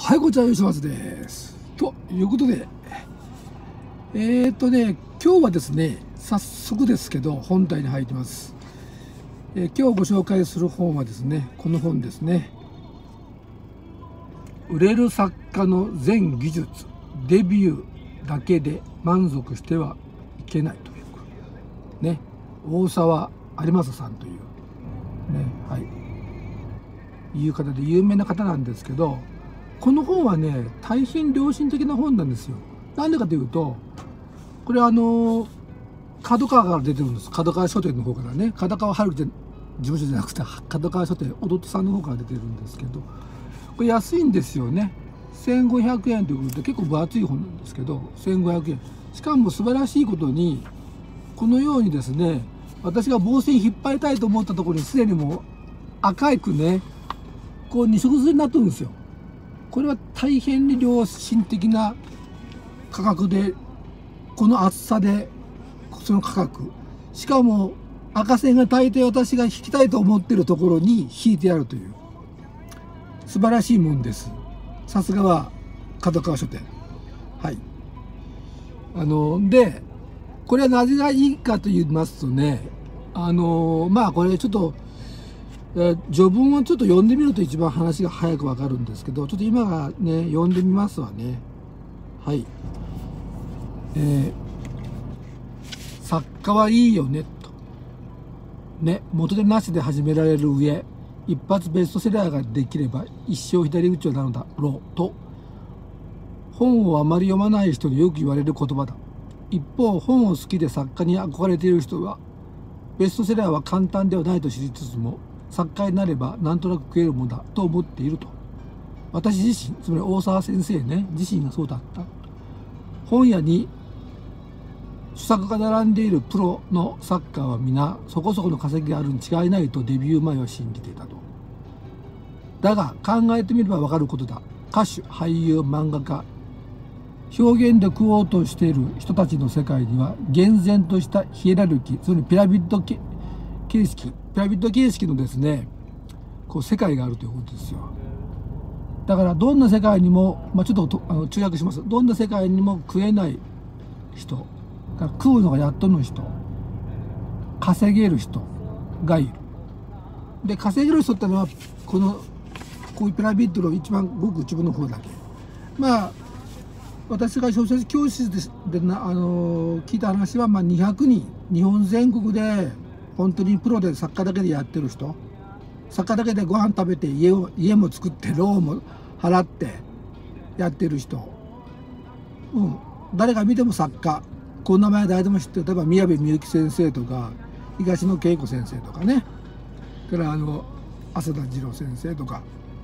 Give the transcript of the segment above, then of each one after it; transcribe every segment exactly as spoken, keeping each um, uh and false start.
はい、こちら吉松です。ということで、えー、っとね、今日はですね、早速ですけど、本題に入ってます。えー、今日ご紹介する本はですね、この本ですね。売れる作家の全技術、デビューだけで満足してはいけないという、ね、大沢有正さんという、ね、はい、いう方で有名な方なんですけど、この本はね、大変良心的な本なんですよ。なんでかというと、これあの角川から出てるんです。角川書店の方からね、角川春樹事務所じゃなくて角川書店弟さんの方から出てるんですけど、これ安いんですよね。せんごひゃくえんということで結構分厚い本なんですけど、せんごひゃくえん。しかも素晴らしいことに、このようにですね、私が棒線引っ張りたいと思ったところにすでにもう赤くね、こう二色刷りになってるんですよ。これは大変に良心的な価格で、この厚さでその価格、しかも赤線が大抵私が引きたいと思っているところに引いてあるという素晴らしいもんです。さすがは角川書店。はい。あのでこれはなぜがいいかと言いますとね、あのまあこれちょっと序文をちょっと読んでみると一番話が早くわかるんですけど、ちょっと今がね読んでみますわね。はい。えー、作家はいいよねと。ね、元でなしで始められる上、一発ベストセラーができれば一生左打ちなのだろうと、本をあまり読まない人によく言われる言葉だ。一方、本を好きで作家に憧れている人は、ベストセラーは簡単ではないと知りつつも、作家になればなんとなく食えるものだと思っていると。私自身、つまり大沢先生ね、自身がそうだった。本屋に著作が並んでいるプロの作家は皆そこそこの稼ぎがあるに違いないとデビュー前は信じていたと。だが考えてみればわかることだ。歌手、俳優、漫画家、表現で食おうとしている人たちの世界には厳然としたヒエラルキー、つまりピラミッド形式、ピラミッド形式のですね、こう世界があるということですよ。だからどんな世界にも、まあ、ちょっとあの中訳します。どんな世界にも食えない人、食うのがやっとの人、稼げる人がいる。で、稼げる人ってのはこのこういうピラミッドの一番ごく一部の方だけ。まあ私が小説教室でな、あの聞いた話は、まあにひゃくにん、日本全国で本当にプロで作家だけでやってる人、作家だけでご飯食べて家を家も作ってローンも払ってやってる人、うん、誰が見ても作家、この名前誰でも知ってる。例えば宮部みゆき先生とか東野圭吾先生とかね、それからあの浅田次郎先生とか、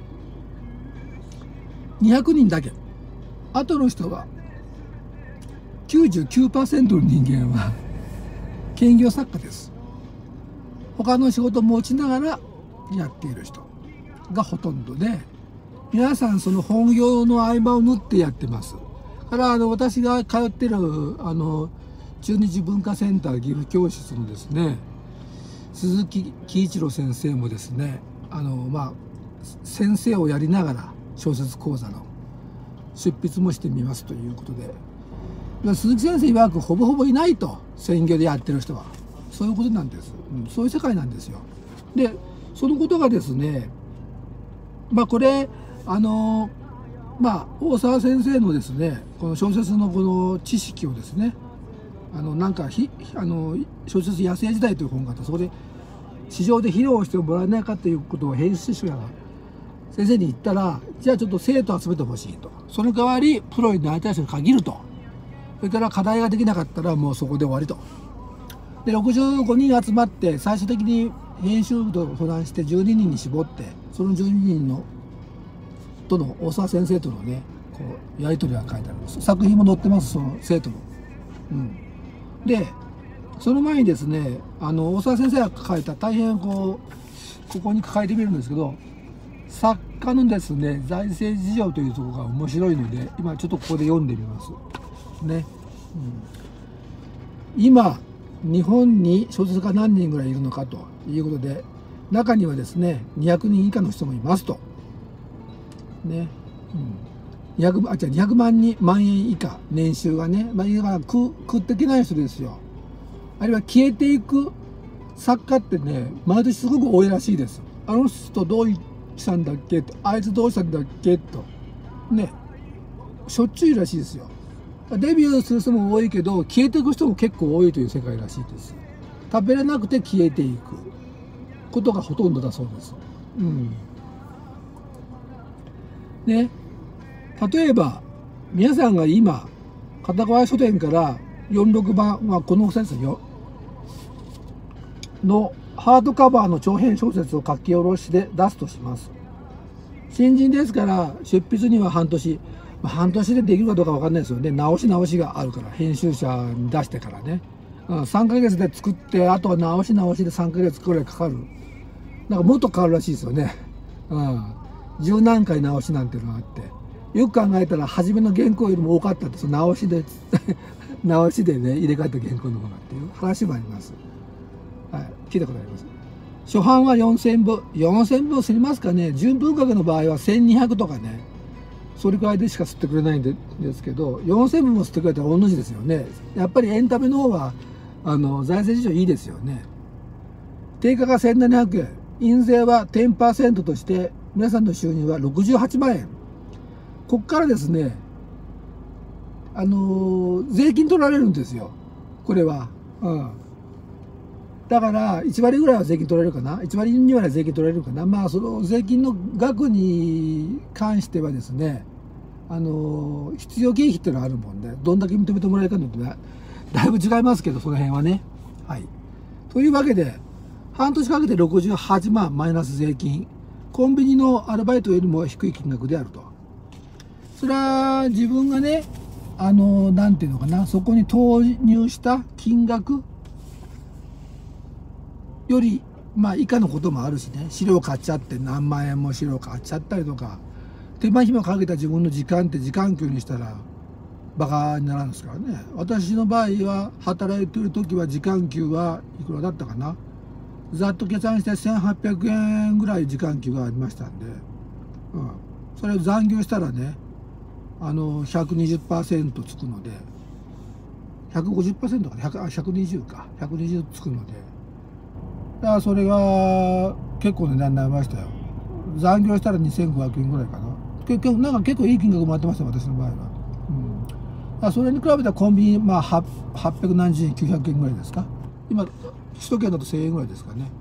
にひゃくにんだけ。あとの人は きゅうじゅうきゅうパーセント の人間は兼業作家です。他の仕事を持ちながらやっている人がほとんどで、皆さんその本業の合間を縫ってやってます。からあの私が通ってるあの中日文化センター岐阜教室のですね、鈴木喜一郎先生もですね、あのまあ先生をやりながら小説講座の執筆もしてみますということで、鈴木先生曰くほぼほぼいないと、専業でやってる人は。そういうことなんです、うん、そういう世界なんですよ。でそのことがですね、まあこれあのまあ大沢先生のですね、この小説のこの知識をですね、あのなんかひあの小説「野生時代」という本があって、そこで市場で披露してもらえないかということを編集者が先生に言ったら、じゃあちょっと生徒を集めてほしいと。その代わりプロになりたい人に限ると。それから課題ができなかったらもうそこで終わりと。でろくじゅうごにん集まって最終的に編集部と相談してじゅうににんに絞って、そのじゅうににんのとの大沢先生とのね、こうやり取りが書いてあるんです。作品も載ってます、その生徒の。うん、でその前にですね、あの大沢先生が書いた大変こうここに書いてみるんですけど、作家のですね財政事情というところが面白いので、今ちょっとここで読んでみますね。うん、今日本に小説家何人ぐらいいるのかということで、中にはですねにひゃくにん以下の人もいますと。ね、 にひゃくあ違うにひゃくまんに万円以下年収がね、まあ、だから食食っていけない人ですよ。あるいは消えていく作家ってね、毎年すごく多いらしいです。あの人どうしたんだっけと、あいつどうしたんだっけとね、しょっちゅういるらしいですよ。デビューする人も多いけど、消えていく人も結構多いという世界らしいです。食べれなくて消えていくことがほとんどだそうです。うん。ね、例えば皆さんが今片川書店からよんじゅうろくばんはこのふたつですよのハードカバーの長編小説を書き下ろしで出すとします。新人ですから出筆には半年、まあ、半年でできるかどうか分かんないですよね。直し直しがあるから、編集者に出してからね、うん、さんかげつで作って、あとは直し直しでさんかげつくらいかかる。なんかもっとかかるらしいですよね。うん、十何回直しなんていうのがあって、よく考えたら初めの原稿よりも多かったって、その直しで直しでね入れ替えた原稿の方がっていう話もあります。はい、聞いたことあります。初版はよんせんぶ、よんせんぶ知りますかね。純文学の場合はせんにひゃくとかね、それくらいでしか吸ってくれないんでですけど、よんせんぶも吸ってくれたら同じですよね。やっぱりエンタメの方はあの財政事情いいですよね。定価がせんななひゃくえん、印税は じゅっパーセント として皆さんの収入はろくじゅうはちまんえん。ここからですね、あの税金取られるんですよ、これは。うん、だからいちわりぐらいは税金取られるかな、いちわりにわりは税金取られるかな。まあその税金の額に関してはですね、あの必要経費っていうのがあるもんで、どんだけ認めてもらえるかによってだいぶ違いますけど、その辺はね。はい、というわけで半年かけてろくじゅうはちまんマイナス税金、コンビニのアルバイトよりも低い金額であると。それは自分がね、あのなんていうのかな、そこに投入した金額よりまあ以下のこともあるしね、資料買っちゃって何万円も資料買っちゃったりとか、手間暇かけた自分の時間って時間給にしたらバカにならんですからね。私の場合は働いてる時は時間給はいくらだったかな、ざっと計算してせんはっぴゃくえんぐらい時間給がありましたんで、うん、それを残業したらね、あの ひゃくにじゅっパーセント つくので、 ひゃくごじゅっパーセント かな、ひゃくにじゅうか、ひゃくにじゅうつくので、だからそれが結構値段になりましたよ。残業したらにせんごひゃくえんぐらいかな。結局なんか結構いい金額もらってました、私の場合は。うん、だからそれに比べたらコンビニ、まあはっぴゃくなんじゅうえん、きゅうひゃくえんぐらいですか。今首都圏だとせんえんぐらいですかね。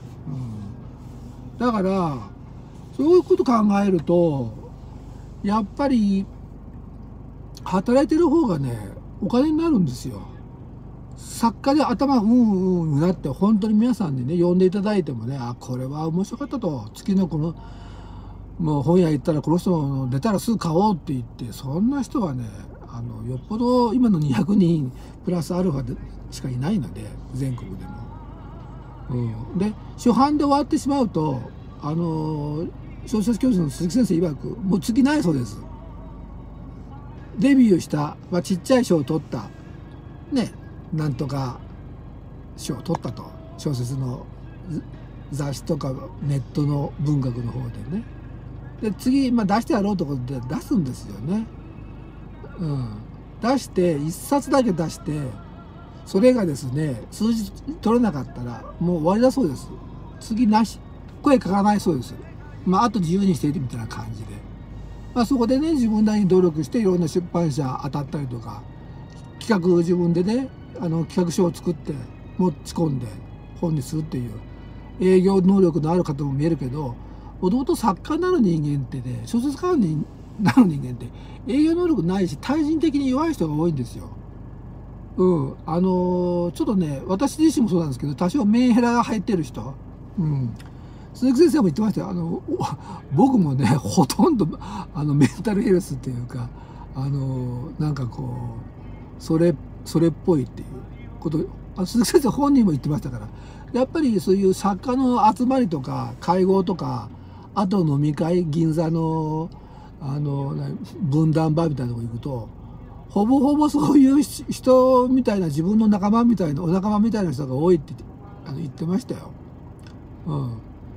うん、だからそういうこと考えると、やっぱり働いてる方がねお金になるんですよ。作家で頭うんうんなって本当に皆さんにね呼んでいただいてもね、あこれは面白かったと、月のこのもう本屋行ったらこの人出たらすぐ買おうって言って、そんな人はね、あのよっぽど今のにひゃくにんプラスアルファでしかいないので、全国でも。うん、で初版で終わってしまうと、あの小説教師の鈴木先生曰くもう次ないそうです。デビューした、まあ、ちっちゃい賞を取ったね、なんとか賞を取ったと、小説の雑誌とかネットの文学の方でね、で次、まあ、出してやろうということで出すんですよね。うん、出していっさつだけ出して、それがですね数字取れなかったらもう終わりだそうです。次なし、声かからないそうです。まああと自由にしていてみたいな感じで、まあ、そこでね自分なりに努力していろんな出版社当たったりとか、企画自分でねあの企画書を作って持ち込んで本にするっていう営業能力のある方も見えるけど、もともと作家になる人間ってね、小説家になる人間って営業能力ないし対人的に弱い人が多いんですよ。うん、あのー、ちょっとね私自身もそうなんですけど、多少メンヘラが入ってる人、うん、鈴木先生も言ってましたよ。あの僕もねほとんどあのメンタルヘルスっていうか、あのー、なんかこうそれそれっぽいっていうこと、あ鈴木先生本人も言ってましたから、やっぱりそういう作家の集まりとか会合とか、あと飲み会、銀座のあの分断バーみたいなとこ行くと、ほぼほぼそういう人みたいな、自分の仲間みたいなお仲間みたいな人が多いってあの言ってましたよ。うん、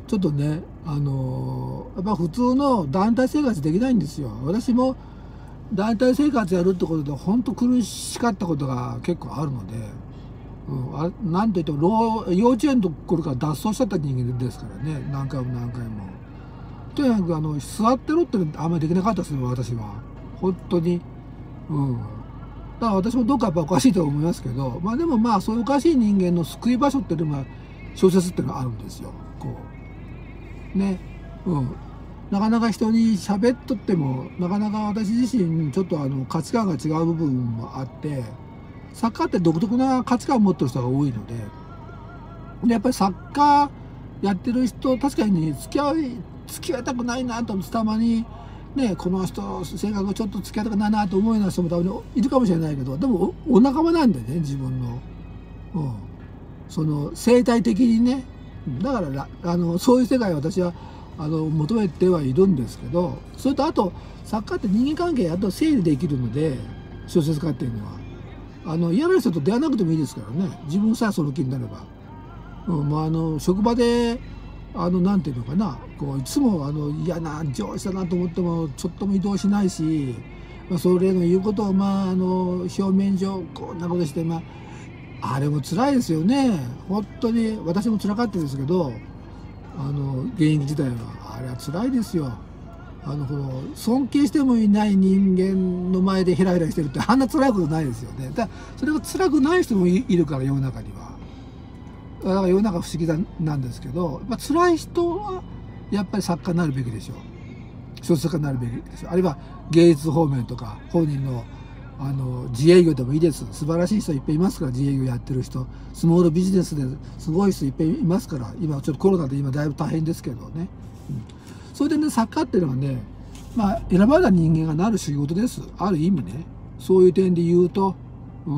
ちょっとね、あのー、やっぱ普通の団体生活できないんですよ。私も団体生活やるってことで本当苦しかったことが結構あるので、うん、あなんといっても幼稚園の頃から脱走しちゃった人間ですからね、何回も何回も。とにかくあの座ってろってのあんまりできなかったですね、私は。本当に。うん。だから私もどっかやっぱおかしいと思いますけど、まあでもまあそういうおかしい人間の救い場所っていうのが小説っていうのがあるんですよ。こう。ね。うん。なかなか人に喋っとっても、なかなか私自身ちょっとあの価値観が違う部分もあって、作家って独特な価値観を持ってる人が多いので、でやっぱり作家やってる人、確かに付き合い、付き合いたくないなと思ってたまに、ね、この人性格ちょっと付き合いたくないなと思うような人も多分いるかもしれないけど、でも お, お仲間なんでね、自分の、うん、その生態的にね。だからあのそういう世界を私はあの求めてはいるんですけど、それとあと作家って人間関係やっと整理できるので、小説家っていうのはあの嫌な人と出会わなくてもいいですからね、自分さえその気になれば。うん、まあ、あの職場であのなんていうのかな、こういつもあの嫌な上司だなと思ってもちょっとも移動しないし、まあ、それの言うことを、まあ、あの表面上こんなことして、まあ、あれも辛いですよね。本当に私も辛かったですけど、あの現役時代はあれは辛いですよ。あのこの尊敬してもいない人間の前でヘラヘラしてるってあんな辛いことないですよね。だからそれが辛くない人も い, いるから世の中には。だから世の中不思議だなんですけど、まあ、辛い人はやっぱり作家になるべきでしょう。小説家になるべきでしょう。あるいは芸術方面とか本人のあの自営業でもいいです。素晴らしい人いっぱいいますから、自営業やってる人、スモールビジネスですごい人いっぱいいますから、今ちょっとコロナで今だいぶ大変ですけどね、うん、それでね、作家っていうのはね、まあ選ばれた人間がなる仕事です。ある意味ね、そういう点で言うと、うん、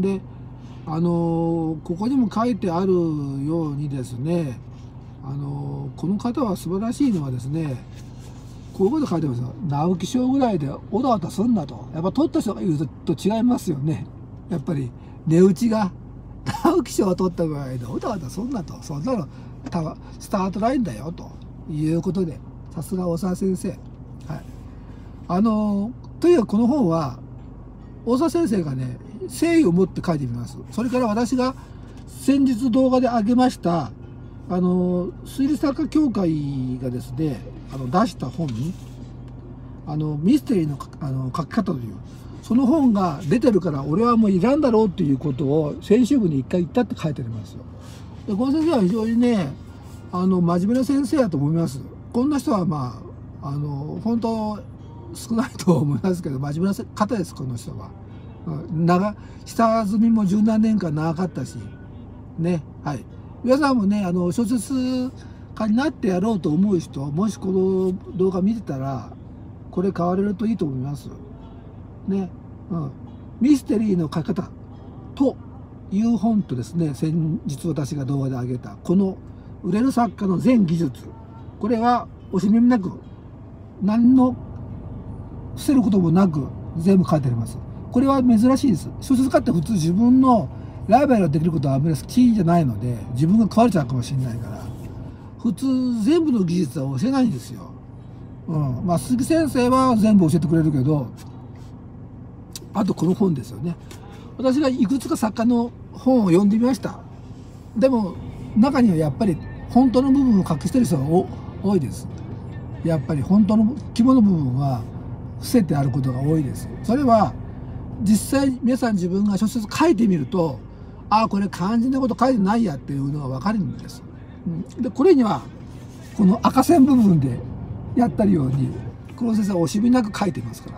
であのここにも書いてあるようにですね、あのこの方は素晴らしいのはですね、こういうこと書いてますよ。直木賞ぐらいでおだおだすんなと。やっぱ取った人が言うと違いますよね。やっぱり値打ちが直木賞を取ったぐらいでおだおだすんなと。そんなのスタートラインだよということで、さすが大沢先生。はい。あのとにかくこの本は大沢先生がね、誠意を持って書いてみます。それから私が先日動画で上げましたあの推理作家協会がですね、あの出した本にあのミステリーの、あの書き方という、その本が出てるから俺はもういらんだろうということを先週分に一回言ったって書いてありますよ。でこの先生は非常にね、あの真面目な先生だと思います。こんな人はまああの本当少ないと思いますけど、真面目な方です、この人は。長下積みも十何年間長かったしね。はい、皆さんもね、あの小説家になってやろうと思う人、もしこの動画見てたらこれ買われるといいと思いますね。うん、ミステリーの書き方という本とですね、先日私が動画で上げたこの売れる作家の全技術、これは惜しみなく何の伏せることもなく全部書いてあります。これは珍しいです。小説家って普通自分のライバルができることはあんまり好きじゃないので、自分が食われちゃうかもしれないから、普通全部の技術は教えないんですよ。うん、まあ鈴木先生は全部教えてくれるけど、あとこの本ですよね。私がいくつか作家の本を読んでみました。でも中にはやっぱり本当の部分を隠してる人が多いです。やっぱり本当の肝の部分は伏せてあることが多いです。それは実際皆さん自分が小説書いてみると、ああこれ肝心なこと書いてないやっていうのが分かるんです。でこれにはこの赤線部分でやったように黒先生は惜しみなく書いてますから、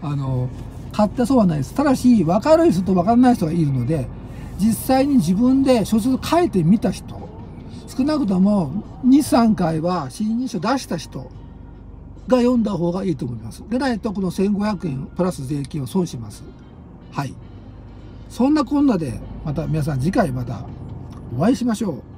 あの勝手そうはないです。ただし分かる人と分からない人がいるので、実際に自分で小説書いてみた人、少なくともにさんかいは新人賞出した人が読んだ方がいいと思います。でないとこのせんごひゃくえんプラス税金を損します。はい。そんなこんなでまた皆さん次回またお会いしましょう。